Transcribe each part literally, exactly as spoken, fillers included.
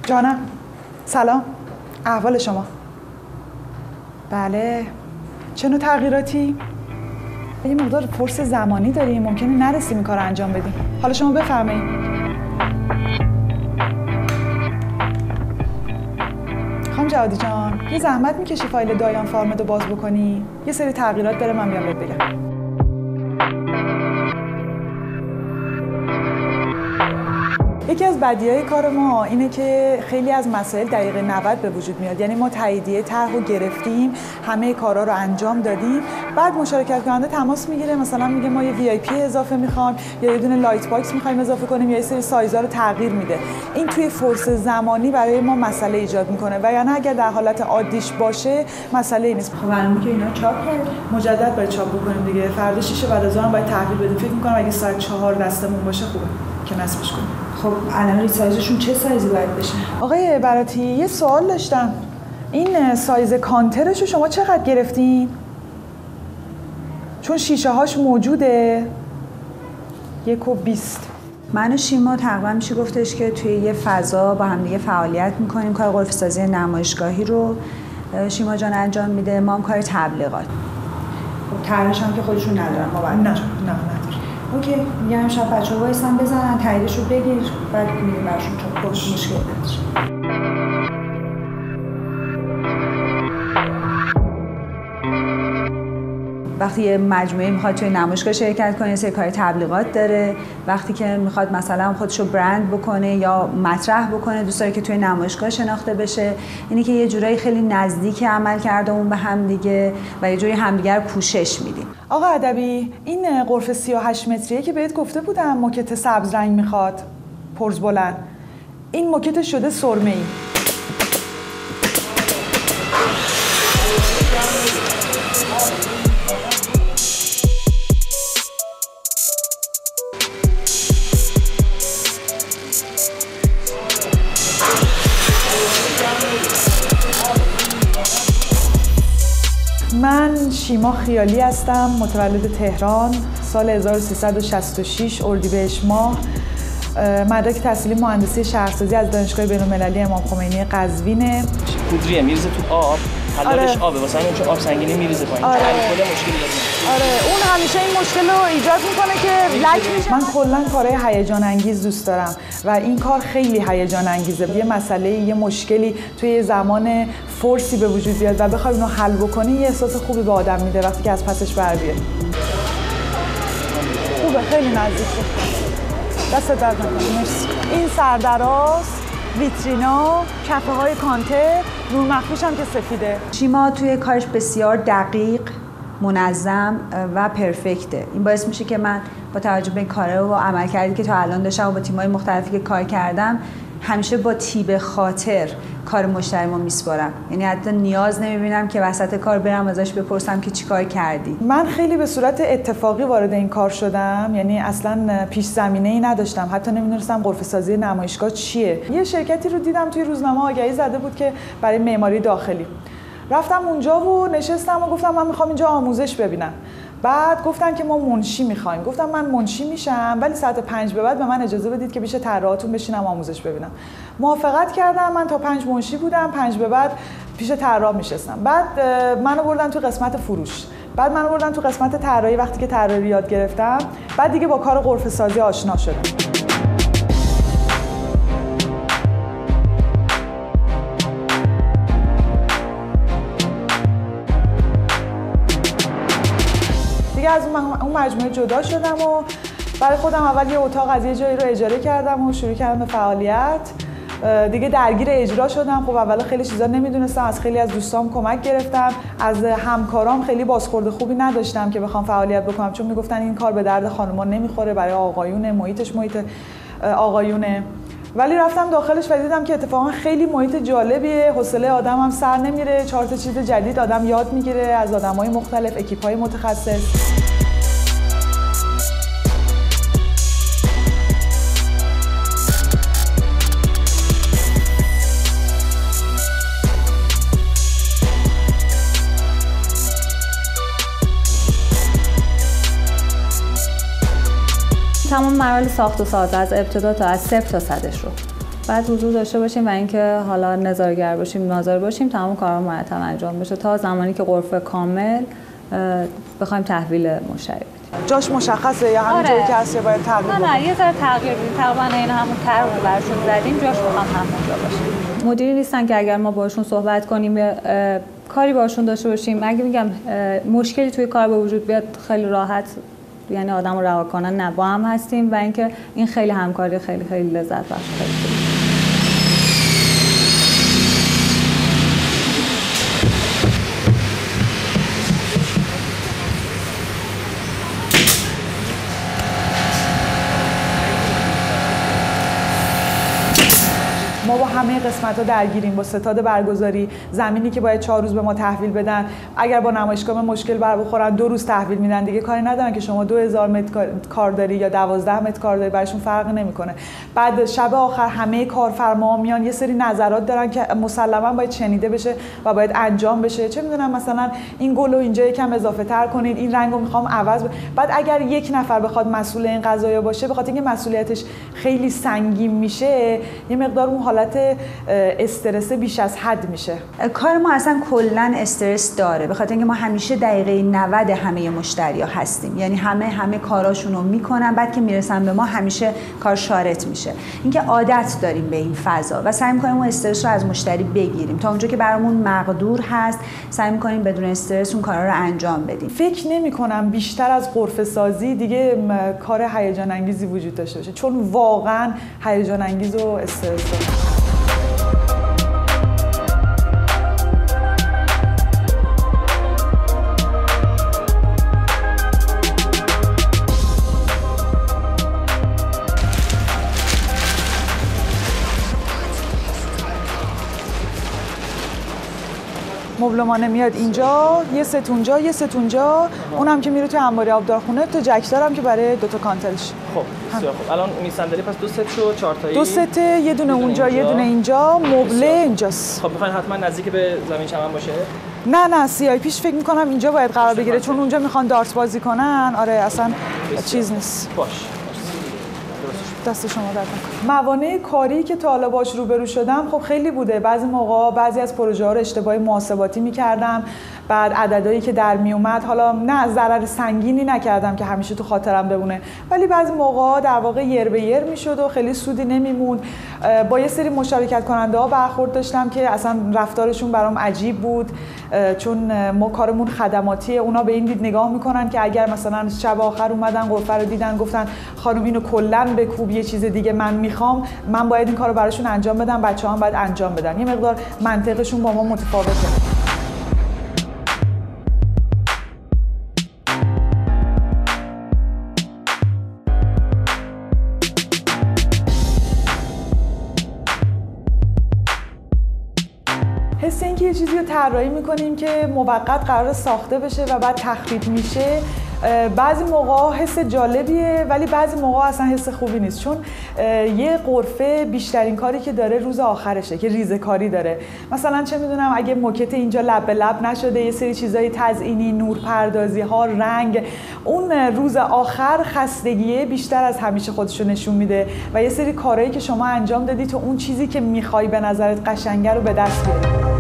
جانم سلام، احوال شما؟ بله. چه نوع تغییراتی؟ یه مقدار فرص زمانی داریم، ممکنه نرسیم این کار رو انجام بدیم. حالا شما بفرمایید. خانم جوادی جان، یه زحمت میکشی فایل دایان فارمت رو باز بکنی؟ یه سری تغییرات داره، من بیام بهت بگم. یکی از بدیهای کار ما اینه که خیلی از مسائل دقیقه نود به وجود میاد. یعنی ما تاییدیه طرح رو گرفتیم، همه کارا رو انجام دادیم، بعد مشارکت کننده تماس میگیره، مثلا میگه ما یه وی آی پی اضافه میخوایم یا یه دونه لایت باکس میخوایم اضافه کنیم یا یه سری سایزا رو تغییر میده. این توی فرصت زمانی برای ما مسئله ایجاد میکنه و یعنی اگر در حالت عادیش باشه مسئله نیست. خب معلومه که اینا چاپ کرد، مجدد باید چاپ بکنیم دیگه. فردا شیشه بعد از اون باید تحویل بدیم. فکر میکنم اگه ساعت چهار دستمون باشه خوبه که نصبش کنیم. خب الان سایزشون چه سایزی باید بشه؟ آقای براتی یه سوال داشتم. این سایز کانترش رو شما چقدر گرفتین؟ چون شیشه هاش موجوده. یک و بیست. من و شیما تقریبا میشه گفتش که توی یه فضا با هم دیگه فعالیت میکنیم. کار غرفه سازی نمایشگاهی رو شیما جان انجام میده، ما هم کار تبلیغات. خب طرحش هم که خودشون ندارن، ما بعد نه نه نه اوکی، میگم شب بچه‌ها وایسن بزنن تاییدش رو بگیر، بعد میریم براشون چاپ. باشه، مشکل نداره. وقتی یه مجموعه میخواد توی نمایشگاه شرکت کنه، یه سری کار تبلیغات داره. وقتی که میخواد مثلا خودشو برند بکنه یا مطرح بکنه، دوست داره که توی نمایشگاه شناخته بشه. اینی که یه جورایی خیلی نزدیک عمل کردمون به هم دیگه و یه جوری همدیگه رو پوشش میدیم. آقا ادبی، این غرفه سی و هشت متریه که بهت گفته بودم موکت سبز رنگ میخواد، پرز بلند، این موکت شده سرمه‌ای. من شیما خیالی هستم، متولد تهران، سال هزار و سیصد و شصت و شش اردیبهشت ماه. مدرک تحصیلی مهندسی شهرسازی از دانشگاه بین‌المللی امام خمینی قزوینه. پودریه میریزه تو آب، حلالش آره. آبه، واسه همین چون آب سنگینی میریزه پایین. آره. الکل مشکلی داره. آره، اون همیشه این مشکل رو ایجاد میکنه که لک میشه. من کلا کارهای هیجان انگیز دوست دارم و این کار خیلی هیجان انگیزه. یه مسئله، یه مشکلی توی یه زمان فورسی به وجود بیاد و بخوای اونو حل بکنی، یه احساس خوبی به آدم میده وقتی که از پسش بر بیاد. خوبه، خیلی نزدیکه. دست درد نکنه. مرسی. این سردراز، ویترینا، کفه های کانتر، نور مخفیش هم که سفیده. شیما توی کارش بسیار دقیق، منظم و پرفکته. این باعث میشه که من با توجه به این کاره و عمل کردی که تا الان داشتم و با تیم‌های مختلفی که کار کردم، همیشه با تیب خاطر کار مشتریمو میسپارم. یعنی حتی نیاز نمیبینم که وسط کار برم ازش بپرسم که چیکار کردی. من خیلی به صورت اتفاقی وارد این کار شدم، یعنی اصلا پیش زمینه‌ای نداشتم، حتی نمیدونستم غرفه سازی نمایشگاه چیه. یه شرکتی رو دیدم توی روزنامه آگهی زده بود که برای معماری داخلی. رفتم اونجا و نشستم و گفتم من میخوام اینجا آموزش ببینم. بعد گفتن که ما منشی میخوایم. گفتم من منشی میشم ولی ساعت پنج به بعد به من اجازه بدید که پیش طراحاتون بشینم آموزش ببینم. موافقت کردم. من تا پنج منشی بودم، پنج به بعد پیش طراح میشستم. بعد منو بردن تو قسمت فروش. بعد منو بردن تو قسمت طراحی. وقتی که طراحی یاد گرفتم، بعد دیگه با کار غرفه سازی آشنا شدم. دیگه از اون مجموعه جدا شدم و برای خودم اول یه اتاق از یه جایی رو اجاره کردم و شروع کردم به فعالیت. دیگه درگیر اجرا شدم. خب اول خیلی چیزا نمیدونستم، از خیلی از دوستام کمک گرفتم، از همکارام خیلی بازخورد خوبی نداشتم که بخوام فعالیت بکنم، چون میگفتن این کار به درد خانوما نمیخوره، برای آقایونه، محیطش محیط آقایونه. ولی رفتم داخلش و دیدم که اتفاقا خیلی محیط جالبیه، حوصله آدم هم سر نمیره، چهار تا چیز جدید آدم یاد میگیره از آدمای مختلف، اکیپ‌های متخصص. تمام مراحل ساخت و ساز از ابتدا تا از صفر تا صدش رو بعد حضور داشته باشیم و اینکه حالا نظارگر باشیم، ناظر باشیم، تمام کارا مرتب انجام بشه تا زمانی که غرفه کامل بخوایم تحویل مشتری بدیم. جاش مشخصه یا همینجوری آره. که هست یا باید تغییر نه نه یه ذره تغییر بدیم. تقریبا این همون طرح رو براشون زدیم، جاش بخوام همونجا باشه. مدیری نیستن که اگر ما باشون صحبت کنیم کاری باشون داشته باشیم، اگه میگم مشکلی توی کار به وجود بیاد خیلی راحت یعنی آدم رو رها کنن، نه با هم هستیم و اینکه این خیلی همکاری خیلی خیلی لذت بخش خیلی خوبه. ما با همه قسمت‌ها درگیریم، با ستاد برگزاری، زمینی که باید چهار روز به ما تحویل بدن، اگر با نمایشگاه مشکل بر بخورن دو روز تحویل میدن، دیگه کاری ندارن که شما دو هزار متر کار داری یا دوازده متر کار داری، براشون فرق نمیکنه. بعد شب آخر همه کارفرما میان یه سری نظرات دارن که مسلما باید شنیده بشه و باید انجام بشه. چه میدونم مثلا این گل رو اینجا یکم اضافه تر کنید، این رنگو میخوام عوض ب... بعد اگر یک نفر بخواد مسئول این قضایا باشه، بخاطر اینکه مسئولیتش خیلی سنگین میشه، یه مقدار اون حالت استرس بیش از حد میشه. کار ما اصلا کلا استرس داره، به خاطر اینکه ما همیشه دقیقه نود همه مشتریا هستیم، یعنی همه همه کاراشون رو میکنن، بعد که میرسن به ما همیشه کار شارط میشه. اینکه عادت داریم به این فضا و سعی میکنیم اون استرس رو از مشتری بگیریم تا اونجا که برامون مقدور هست، سعی میکنیم بدون استرس اون کارا رو انجام بدیم. فکر نمیکنم بیشتر از غرفه سازی دیگه کار هیجان انگیزی وجود داشته باشه، چون واقعا هیجان انگیز و استرس داره. مبلمانه میاد اینجا، یه ست اونجا، یه ست اونجا، اونم که میره تو انباری آبدارخونه، تو جکدار هم که برای دو تا کانترش. خب بسیار خوب. الان این صندلی پس دو ست شد، چهار تایی. دو ست، یه دونه اونجا، یه دونه اینجا، مبله اینجاست. خب میخواین حتما نزدیک به زمین چمن باشه؟ نه نه سی آی پیش فکر میکنم اینجا باید قرار بگیره، چون اونجا میخوان دارت بازی کنن. آره اصلا چیز نیست. باش. دست شما درد نکنه. موانع کاری که تا حالا باش روبرو شدم خب خیلی بوده. بعضی موقع بعضی از پروژه ها رو اشتباهی محاسباتی میکردم، بعد عددهایی که در می اومد، حالا نه ضرر سنگینی نکردم که همیشه تو خاطرم بمونه، ولی بعضی موقع در واقع یر به یر میشد و خیلی سودی نمیموند. با یه سری مشارکت کننده ها برخورد داشتم که اصلا رفتارشون برام عجیب بود، چون ما کارمون خدماتیه. اونا به این دید نگاه میکنن که اگر مثلا شب آخر اومدن غرفه رو دیدن گفتن خانم اینو کلا بکوب، یه چیز دیگه من میخوام، من باید این کارو براشون انجام بدم، بچه‌ها هم باید انجام بدن. یه مقدار منطقشون با ما متفاوته. حس اینکه یه چیزی رو طراحی میکنیم که موقت قرار ساخته بشه و بعد تخریب میشه، بعضی موقع حس جالبیه ولی بعضی موقع اصلا حس خوبی نیست، چون یه غرفه بیشترین کاری که داره روز آخرشه که ریزه کاری داره. مثلا چه میدونم اگه موکت اینجا لب به لب نشده، یه سری چیزای تزئینی، نورپردازی ها، رنگ، اون روز آخر خستگیه بیشتر از همیشه خودشو نشون میده و یه سری کارهایی که شما انجام دادی تو اون چیزی که میخوای به نظرت قشنگه رو به دست بیاری.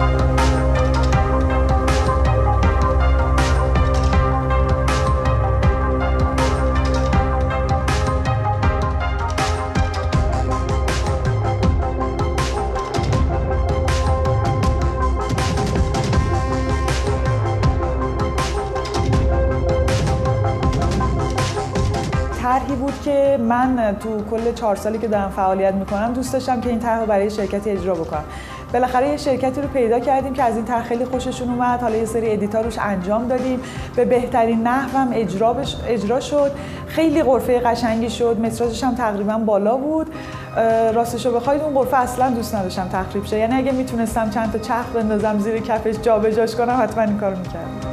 طرحی بود که من تو کل چهار سالی که دارم فعالیت میکنم دوست داشتم که این طرح رو برای شرکتی اجرا بکنم. بالاخره یه شرکتی رو پیدا کردیم که از این طرح خیلی خوششون اومد، حالا یه سری ادیتا روش انجام دادیم، به بهترین نحو هم اجرا, بش... اجرا شد. خیلی غرفه قشنگی شد، متراژش هم تقریبا بالا بود. راستشو بخواید اون غرفه اصلا دوست نداشتم تخریب شه، یعنی اگه میتونستم چند تا چرخ بندازم زیر کفش جابجاش کنم حتما این کارو میکردم.